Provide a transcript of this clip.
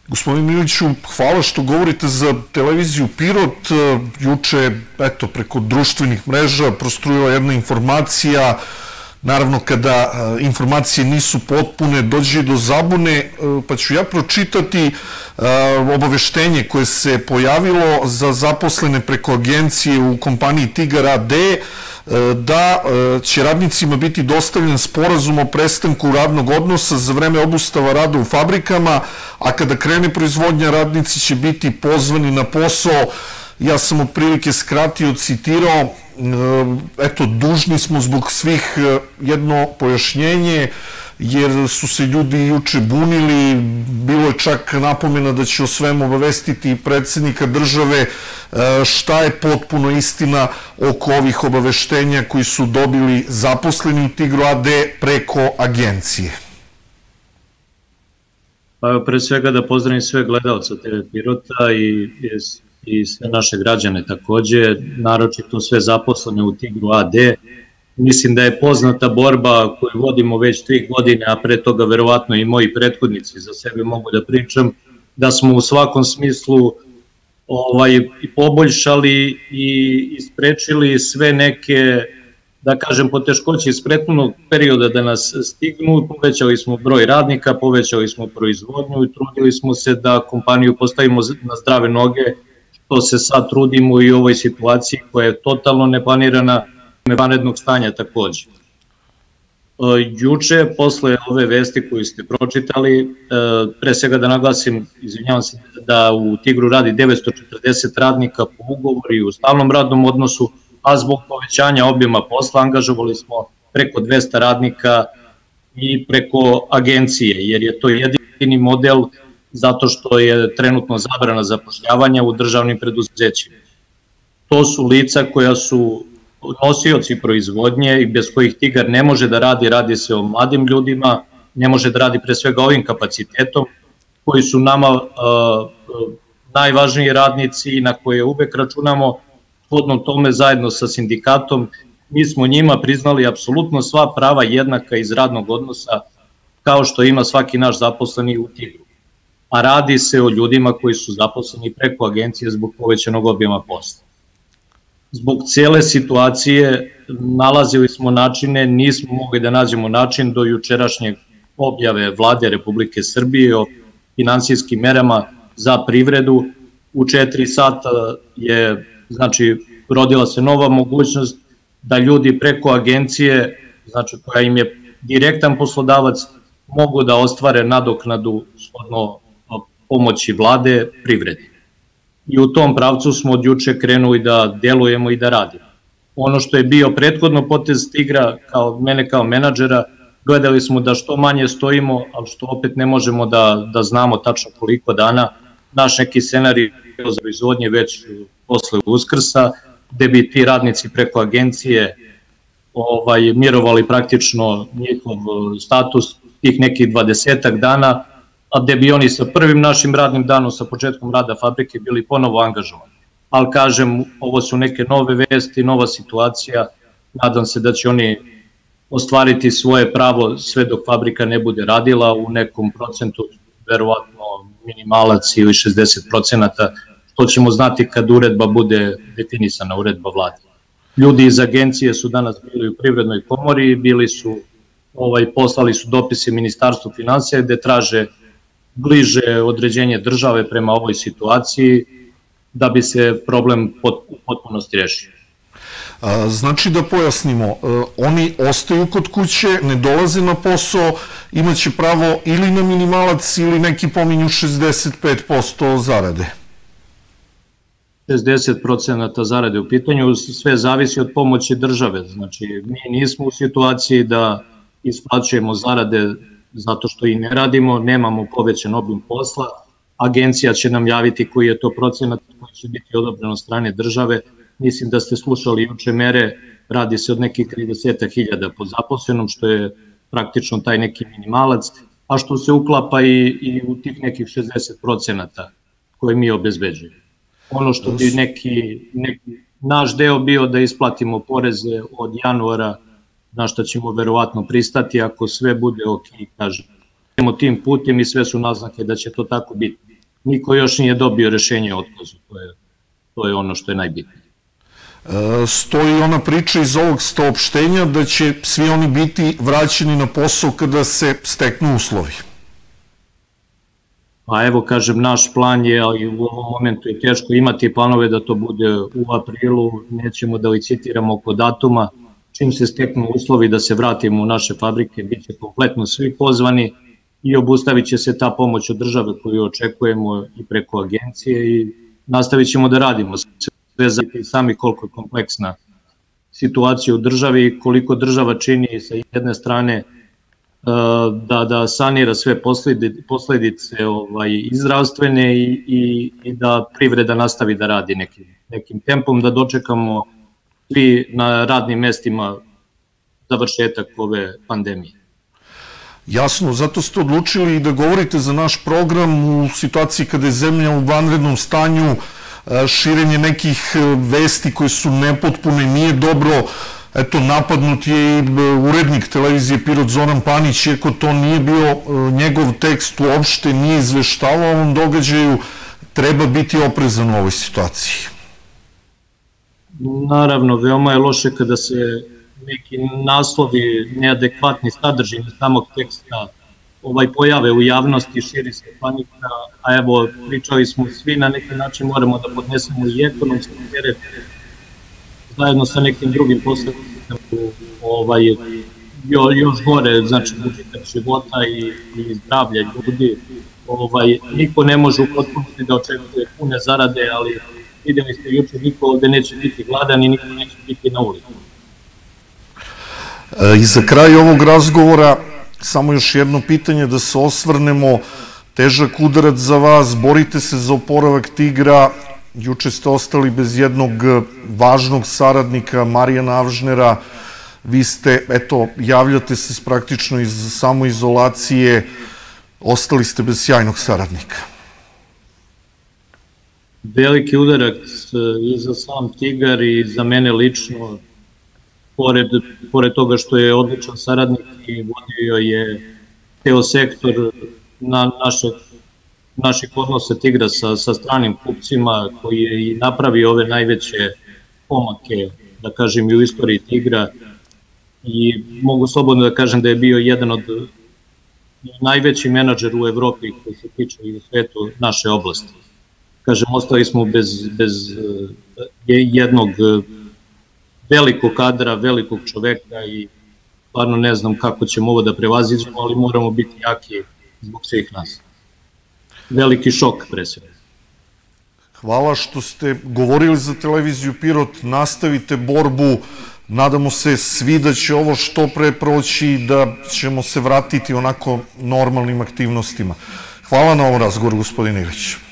Gospodin Miliću, hvala što govorite za televiziju Pirot. Juče, eto, preko društvenih mreža prostrujila jedna informacija. Naravno, kada informacije nisu potpune, dođe do zabune, pa ću ja pročitati obaveštenje koje se pojavilo za zaposlene preko agencije u kompaniji Tigar AD, da će radnicima biti dostavljen sporazum o prestanku radnog odnosa za vreme obustava rada u fabrikama, a kada krene proizvodnja, radnici će biti pozvani na posao. Ja sam otprilike skratio, citirao, eto, dužni smo zbog svih jedno pojašnjenje, jer su se ljudi juče bunili, bilo je čak napomena da će o svemu obavestiti predsjednika države. Šta je potpuno istina oko ovih obaveštenja koji su dobili zaposleni u Tigru AD preko agencije? Pa pre svega da pozdravim sve gledalce TV Pirota i sve naše građane takođe, naročito sve zaposlene u Tigru AD. Mislim da je poznata borba koju vodimo već 3 godine, a pre toga verovatno i moji prethodnici, za sebe mogu da pričam, da smo u svakom smislu poboljšali i isprečili sve neke, da kažem, poteškoće iz prethodnog perioda da nas stignu. Povećali smo broj radnika, povećali smo proizvodnju i trudili smo se da kompaniju postavimo na zdrave noge, što se sad trudimo i u ovoj situaciji koja je totalno neplanirana, vanrednog stanja takođe. Juče, posle ove vesti koju ste pročitali, pre svega da naglasim, izvinjavam se, da u Tigru radi 940 radnika po ugovoru i u stalnom radnom odnosu, a zbog povećanja objema posla angažovali smo preko 200 radnika i preko agencije, jer je to jedini model zato što je trenutno zabrana zapošljavanja u državnim preduzećima. To su lica koja su nosioci proizvodnje i bez kojih Tigar ne može da radi, radi se o mladim ljudima, ne može da radi pre svega ovim kapacitetom, koji su nama najvažniji radnici i na koje uvek računamo. Shodno tome, zajedno sa sindikatom, mi smo njima priznali apsolutno sva prava jednaka iz radnog odnosa, kao što ima svaki naš zaposleni u Tigru. A radi se o ljudima koji su zaposleni preko agencije zbog povećanog objema posla. Zbog cijele situacije nalazili smo načine, nismo mogli da nađemo način do jučerašnjeg objave Vlade Republike Srbije o finansijskim merama za privredu. U 4 sata je, znači, rodila se nova mogućnost da ljudi preko agencije, znači koja im je direktan poslodavac, mogu da ostvare nadoknadu shodno pomoći Vlade privredi. I u tom pravcu smo od juče krenuli da delujemo i da radimo. Ono što je bio prethodno potez Tigra, mene kao menadžera, gledali smo da što manje stojimo, ali što opet ne možemo da znamo tačno koliko dana. Naš neki scenarij za proizvodnje već posle Uskrsa, gde bi ti radnici preko agencije mirovali praktično njihov status tih nekih 20-ak dana, a gde bi oni sa prvim našim radnim danom, sa početkom rada fabrike, bili ponovo angažovani. Ali kažem, ovo su neke nove vesti, nova situacija, nadam se da će oni ostvariti svoje pravo sve dok fabrika ne bude radila u nekom procentu, verovatno minimalac ili 60%, što ćemo znati kad uredba bude definisana, uredba Vlade. Ljudi iz agencije su danas bili u Privrednoj komori, poslali su dopise Ministarstvu finansija gde traže bliže određenje države prema ovoj situaciji da bi se problem u potpunosti rešio. Znači, da pojasnimo, oni ostaju kod kuće, ne dolaze na posao, imaće pravo ili na minimalac ili neki pominju 65% zarade. 60% zarade u pitanju, sve zavisi od pomoći države. Znači, mi nismo u situaciji da isplaćujemo zarade zato što i ne radimo, nemamo povećan obim posla. Agencija će nam javiti koji je to procenat koji će biti odobren od strane države. Mislim da ste slušali juče mere, radi se od nekih 30.000 po zaposlenom, što je praktično taj neki minimalac, a što se uklapa i u tih nekih 60% koje mi obezbeđujemo. Ono što bi neki naš deo bio da isplatimo poreze od januara, na što ćemo verovatno pristati ako sve bude ok, kažemo tim putem i sve su naznake da će to tako biti. niko još nije dobio rešenje o otkazu, to je ono što je najbitnije. Stoji ona priča iz ovog saopštenja da će svi oni biti vraćeni na posao kada se steknu uslovi. Pa evo, kažem, naš plan je, ali u ovom momentu je teško imati planove da to bude u aprilu, nećemo da licitiramo oko datuma, čim se steknu uslovi da se vratimo u naše fabrike, bit će kompletno svi pozvani i obustavit će se ta pomoć od države koju očekujemo i preko agencije i nastavit ćemo da radimo. Sve zajedno sami koliko je kompleksna situacija u državi i koliko država čini sa jedne strane da sanira sve posledice zdravstvene i da privreda nastavi da radi nekim tempom, da dočekamo svi na radnim mestima završetak ove pandemije. Jasno, zato ste odlučili i da govorite za naš program u situaciji kada je zemlja u vanrednom stanju, širenje nekih vesti koje su nepotpune, nije dobro. Eto, napadnut je i urednik televizije Pirot Zoran Panić, iako to nije bio njegov tekst, uopšte nije izveštavao o ovom događaju, treba biti oprezan u ovoj situaciji. Naravno, veoma je loše kada se neki naslovi, neadekvatni sadržini samog teksta pojave u javnosti, širi se panika, a evo, pričali smo svi, na neki način moramo da podnesemo i ekonomski teret, zajedno sa nekim drugim posledicama, još gore, znači gubitak života i zdravlja ljudi. Niko ne može u potpunosti da očekuje pune zarade, ali videli ste juče, niko ovde neće biti gladan i niko neće biti na ulici. I za kraj ovog razgovora, samo još jedno pitanje da se osvrnemo, težak udarac za vas, borite se za oporavak Tigra, juče ste ostali bez jednog važnog saradnika, Marijana Avžnera, vi ste, eto, javljate se praktično iz samoizolacije, ostali ste bez sjajnog saradnika. Veliki udarac i za sam Tigar i za mene lično, pored toga što je odličan saradnik i vodio je ceo sektor naših odnosa Tigra sa stranim kupcima, koji je i napravio ove najveće pomake, da kažem, i u istoriji Tigra, i mogu slobodno da kažem da je bio jedan od najveći menadžer u Evropi koji se tiče i u svetu naše oblasti. Kažem, ostali smo bez jednog velikog kadra, velikog čoveka i stvarno ne znam kako ćemo ovo da prevaziđemo, ali moramo biti jaki zbog svih nas. Veliki šok pre svega. Hvala što ste govorili za televiziju Pirot, nastavite borbu, nadamo se svi da će ovo što pre proći i da ćemo se vratiti onako normalnim aktivnostima. Hvala na ovom razgovoru, gospodine Ilić.